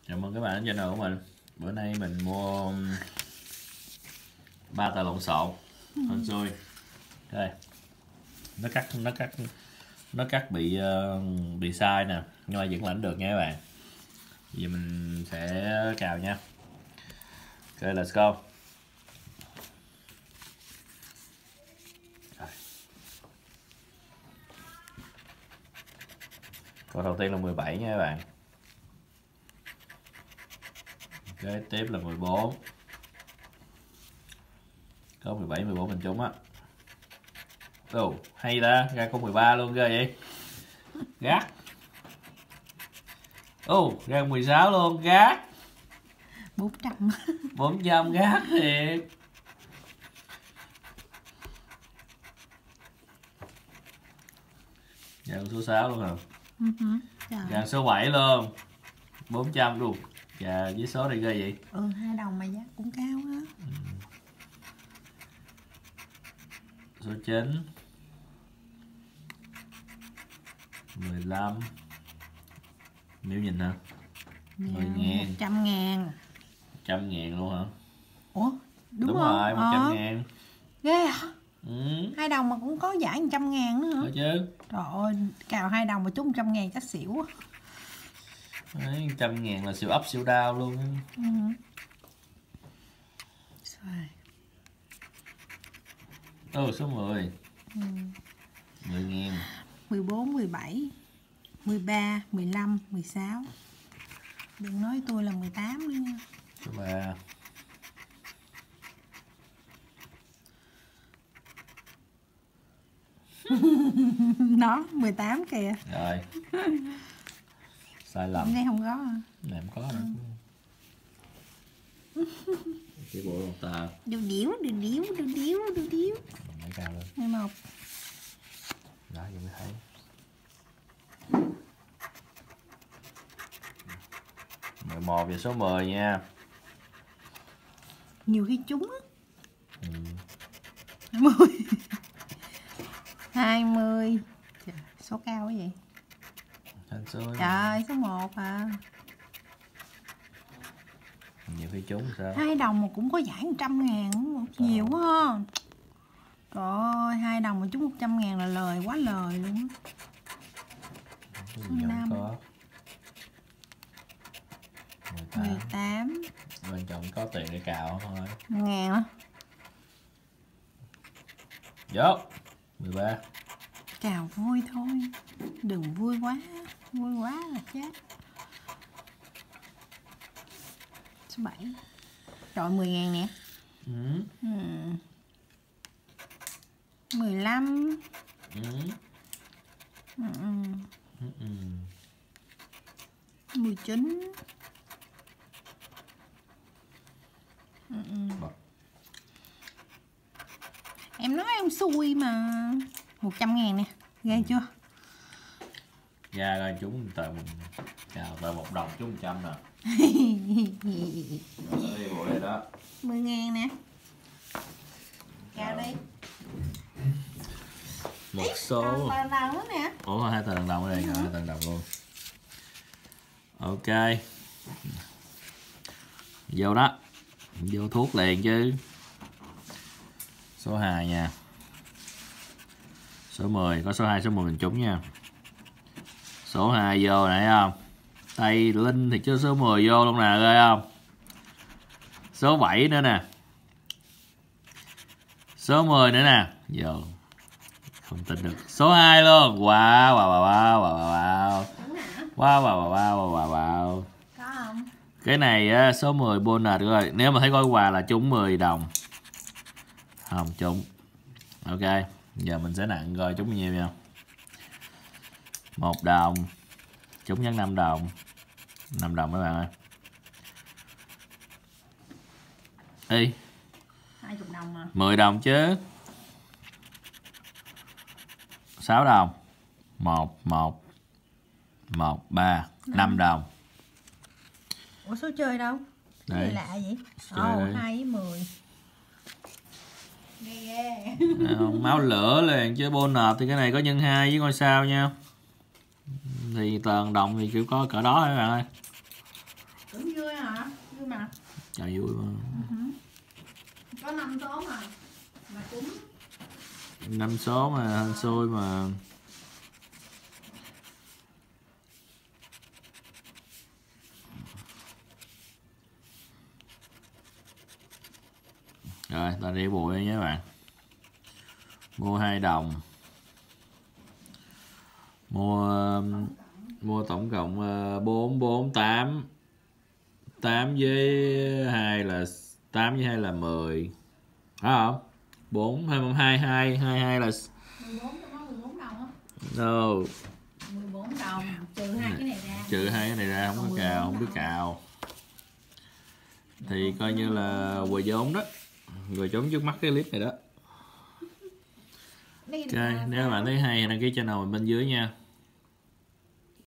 Chào mừng các bạn đến channel của mình. Bữa nay mình mua 3 tờ lộn xộn hên xui. Đây, nó cắt bị sai nè, nhưng mà vẫn lãnh được nha các bạn. Giờ mình sẽ cào nha. Ok, let's go. Câu đầu tiên là 17 nha các bạn. Kế tiếp là 14. Có 17, 14 mình trúng á. Ồ, hay ta, ra con 13 luôn ghê vậy. Gác. Ồ, ra 16 luôn, gác. 400. 400 gác thiệt. Ra số 6 luôn hả? Ra số 7 luôn. 400 luôn. Và với số này ghê vậy. 2 đồng mà giá cũng cao á. Số 9. 15. Nếu nhìn hả? 10.000. 100.000. 100.000 luôn hả? Ủa? Đúng Đúng không? rồi, 100.000. Ghê hả? 2 đồng mà cũng có giải 100.000 nữa hả? Có chứ. Trời ơi, cào 2 đồng mà trúng 100.000 chắc xỉu á. Đấy, 100.000 là siêu up siêu down luôn. Số 10. 10.000. 14, 17, 13, 15, 16. Đừng nói tôi là 18 nữa nha. Số 3. Nó 18 kìa. Rồi. Sai lầm. Đây không có hả? Này không có nữa. Cái bộ một tờ. Đồ điếu. Mấy cao lên. 11. Đó, vậy mới thấy. 11 và số 10 nha. Nhiều khi trúng á. 10. 20. Trời, số cao quá vậy. Hên xui. Trời ơi, số 1 à. Nhiều khi trúng sao? 2 đồng mà cũng có giải 100.000. Nhiều quá ha. Trời ơi, 2 đồng mà trúng 100.000 là lời quá lời luôn. Cái gì không có. 18. Quan trọng có tiền để cào thôi. 1.000 hả? Vô. 13. Cào vui thôi. Đừng vui quá. Vui quá là chết. Số 7. Rồi 10.000 nè. 15. 19. Em nói em xui mà. 100.000 nè. Ghê chưa? Ra rồi trúng tờ mình cào tờ 1 đồng trúng 100 nè. Rồi bộ đây đó. 10.000 nè. Cào đi. Một số. Tờ đồng nữa nè. Ủa, 2 tờ đồng ở đây, 2 tờ đồng luôn. Ok. Vô đó. Vô thuốc liền chứ. Số 2 nha. Số 10, có số 2, số 10 mình trúng nha. Số 2 vô nãy không? Tay Linh thì cho số 10 vô luôn nè, ghê không? Số 7 nữa nè. Số 10 nữa nè. Vô. Không tin được. Số 2 luôn. Wow. Wow. Có không? Cái này á, số 10 bonus rồi. Nếu mà thấy gói quà là trúng 10 đồng. Không trúng. Ok. Giờ mình sẽ nặng coi trúng bao nhiêu nha. 1 đồng. Trúng nhắn 5 đồng. 5 đồng các bạn ơi. Ê. 20 đồng mà. 10 đồng chứ. 6 đồng. 3. 5 đồng. Ủa số chơi đâu? Cái Đây. gì lạ vậy? 2 với 10. Ghê. Không, máu lửa liền chứ bonus thì cái này có nhân 2 với ngôi sao nha. Thì tờ đồng thì kiểu có cỡ đó các bạn ơi. Cũng vui hả? Vui mà. Trời vui mà. Có 5 số mà cũng 5 số mà hên xui mà. Rồi ta đi bụi nha các bạn. Mua 2 đồng. Mua tổng cộng 4 4 8. 8 với 2 là 8 với 2 là 10. Phải không? 4 2 2 22 là 14 cho nó 14 đồng á. no. 14 đồng trừ hai cái này ra. Trừ hai cái này ra không có cào, không biết cào. Thì coi như là quà vốn đó. Rồi trốn trước mắt cái clip này đó. Ok, nếu bạn thấy hay đăng ký channel mình bên dưới nha.